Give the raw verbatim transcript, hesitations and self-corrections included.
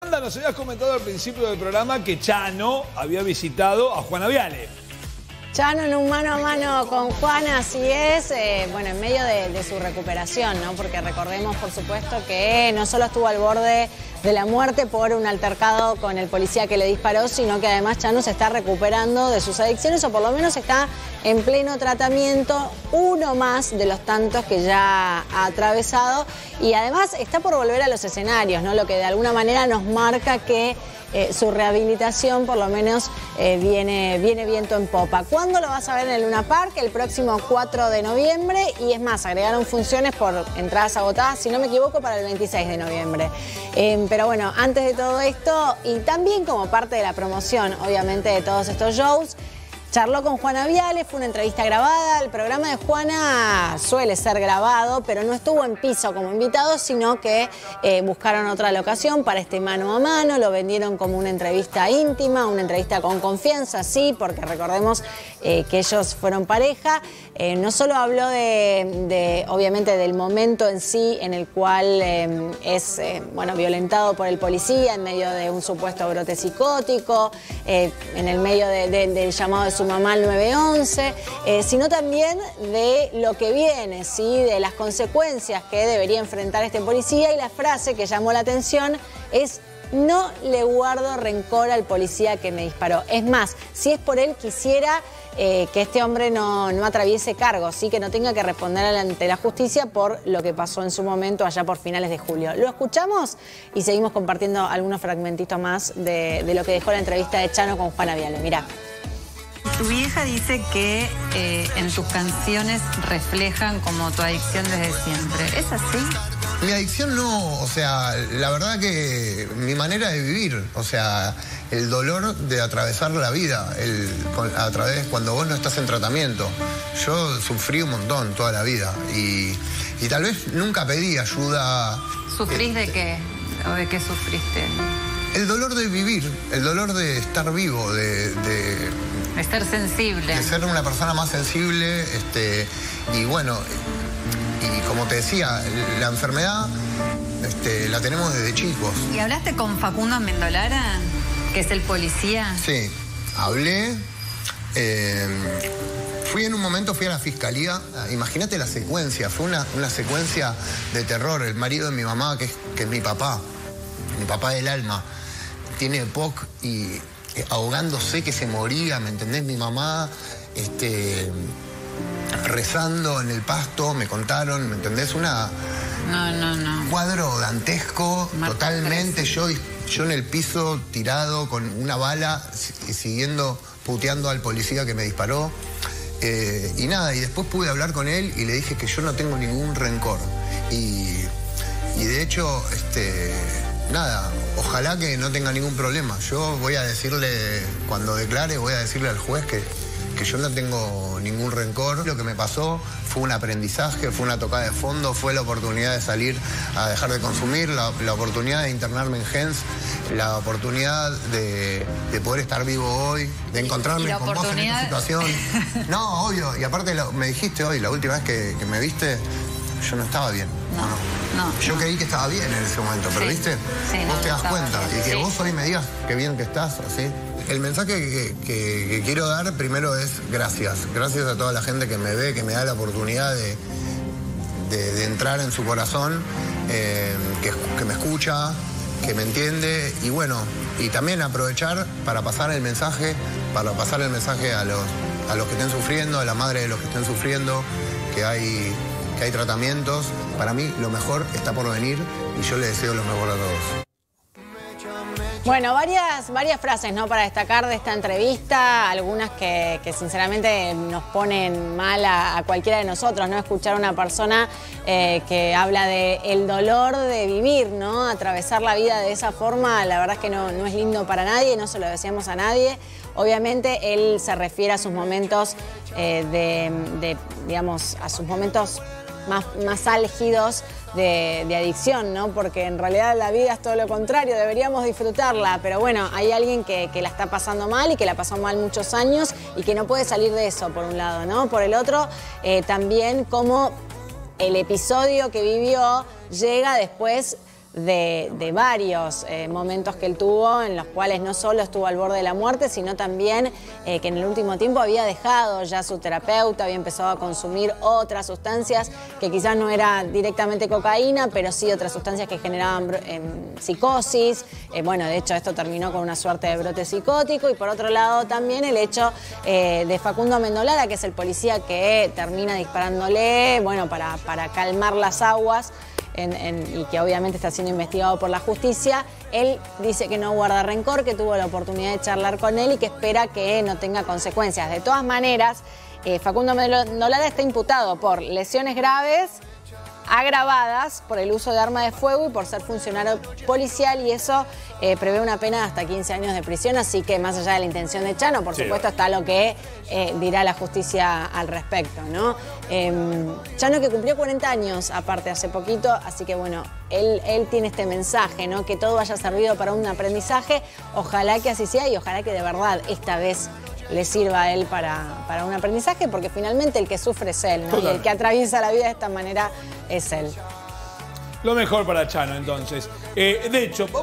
Wanda, nos habías comentado al principio del programa que Chano había visitado a Juana Viale. Chano en un mano a mano con Juana, así es, eh, bueno, en medio de, de su recuperación, ¿no? Porque recordemos, por supuesto, que no solo estuvo al borde de la muerte por un altercado con el policía que le disparó, sino que además Chano se está recuperando de sus adicciones, o por lo menos está en pleno tratamiento, uno más de los tantos que ya ha atravesado, y además está por volver a los escenarios, ¿no? Lo que de alguna manera nos marca que Eh, su rehabilitación por lo menos eh, viene, viene viento en popa. ¿Cuándo lo vas a ver en el Luna Park? El próximo cuatro de noviembre, y es más, agregaron funciones por entradas agotadas, si no me equivoco, para el veintiséis de noviembre. Eh, pero bueno, antes de todo esto, y también como parte de la promoción, obviamente, de todos estos shows, charló con Juana Viale, fue una entrevista grabada. El programa de Juana suele ser grabado, pero no estuvo en piso como invitado, sino que eh, buscaron otra locación para este mano a mano, lo vendieron como una entrevista íntima, una entrevista con confianza, sí, porque recordemos eh, que ellos fueron pareja. Eh, no solo habló de, de, obviamente, del momento en sí en el cual eh, es, eh, bueno, violentado por el policía en medio de un supuesto brote psicótico, eh, en el medio de, de, del llamado de su mamá al nueve once, eh, sino también de lo que viene, ¿sí? De las consecuencias que debería enfrentar este policía, y la frase que llamó la atención es: no le guardo rencor al policía que me disparó. Es más, si es por él, quisiera eh, que este hombre no, no atraviese cargos, ¿sí? Que no tenga que responder ante la justicia por lo que pasó en su momento allá por finales de julio. Lo escuchamos y seguimos compartiendo algunos fragmentitos más de, de lo que dejó la entrevista de Chano con Juana Viale. Mirá. Tu vieja dice que eh, en tus canciones reflejan como tu adicción desde siempre. ¿Es así? Mi adicción no, o sea, la verdad que mi manera de vivir, o sea, el dolor de atravesar la vida, el, a través cuando vos no estás en tratamiento. Yo sufrí un montón toda la vida y, y tal vez nunca pedí ayuda. ¿Sufrís eh, de qué? ¿O de qué sufriste? El dolor de vivir, el dolor de estar vivo, de... de De ser sensible. De ser una persona más sensible, este, y bueno, y como te decía, la enfermedad este, la tenemos desde chicos. ¿Y hablaste con Facundo Amendolara, que es el policía? Sí, hablé. Eh, fui en un momento, fui a la fiscalía. Imagínate la secuencia, fue una, una secuencia de terror. El marido de mi mamá, que es, que es mi papá, mi papá del alma, tiene P O C y ahogándose que se moría, ¿me entendés? Mi mamá, este, rezando en el pasto, me contaron, ¿me entendés? Una... No, no, no. Un cuadro dantesco, Marta, totalmente. Yo, yo en el piso, tirado, con una bala, siguiendo, puteando al policía que me disparó. Eh, y nada, y después pude hablar con él y le dije que yo no tengo ningún rencor. Y, y de hecho, este... nada, ojalá que no tenga ningún problema. Yo voy a decirle, cuando declare, voy a decirle al juez que, que yo no tengo ningún rencor. Lo que me pasó fue un aprendizaje, fue una tocada de fondo, fue la oportunidad de salir a dejar de consumir, la, la oportunidad de internarme en Gens, la oportunidad de, de poder estar vivo hoy, de encontrarme con vos en esta situación. No, obvio, y aparte lo, me dijiste hoy, la última vez que, que me viste, yo no estaba bien. No, no. no Yo no. creí que estaba bien en ese momento, pero sí, ¿viste? Sí, vos no, te das cuenta. bien. Y que sí. vos hoy me digas qué bien que estás, así. El mensaje que, que, que quiero dar primero es gracias. Gracias a toda la gente que me ve, que me da la oportunidad de, de, de entrar en su corazón, eh, que, que me escucha, que me entiende. Y bueno, y también aprovechar para pasar el mensaje, para pasar el mensaje a los, a los que estén sufriendo, a la madre de los que estén sufriendo, que hay... que hay tratamientos. Para mí lo mejor está por venir y yo le deseo lo mejor a todos. Bueno, varias, varias frases, ¿no?, para destacar de esta entrevista, algunas que, que sinceramente nos ponen mal a, a cualquiera de nosotros, ¿no? Escuchar a una persona eh, que habla de el dolor de vivir, ¿no? Atravesar la vida de esa forma, la verdad es que no, no es lindo para nadie, no se lo deseamos a nadie. Obviamente él se refiere a sus momentos eh, de, de, digamos, a sus momentos más, más álgidos de, de adicción, ¿no? Porque en realidad la vida es todo lo contrario, deberíamos disfrutarla, pero bueno, hay alguien que, que la está pasando mal y que la pasó mal muchos años y que no puede salir de eso, por un lado, ¿no? Por el otro, eh, también cómo el episodio que vivió llega después de, de varios eh, momentos que él tuvo, en los cuales no solo estuvo al borde de la muerte, sino también eh, que en el último tiempo había dejado ya su terapeuta, había empezado a consumir otras sustancias que quizás no era directamente cocaína, pero sí otras sustancias que generaban eh, psicosis. Eh, bueno, de hecho esto terminó con una suerte de brote psicótico. Y por otro lado también el hecho eh, de Facundo Amendolara, que es el policía que termina disparándole, bueno, para, para calmar las aguas. En, en, y que obviamente está siendo investigado por la justicia. Él dice que no guarda rencor, que tuvo la oportunidad de charlar con él y que espera que no tenga consecuencias. De todas maneras, eh, Facundo Amendolara está imputado por lesiones graves, agravadas por el uso de arma de fuego y por ser funcionario policial, y eso eh, prevé una pena de hasta quince años de prisión. Así que más allá de la intención de Chano, por sí, supuesto está lo que eh, dirá la justicia al respecto, ¿no? Eh, Chano, que cumplió cuarenta años aparte hace poquito, así que bueno, él, él tiene este mensaje, ¿no? Que todo haya servido para un aprendizaje. Ojalá que así sea y ojalá que de verdad esta vez le sirva a él para, para un aprendizaje, porque finalmente el que sufre es él, ¿no? Y el que atraviesa la vida de esta manera es él. Lo mejor para Chano, entonces. Eh, de hecho...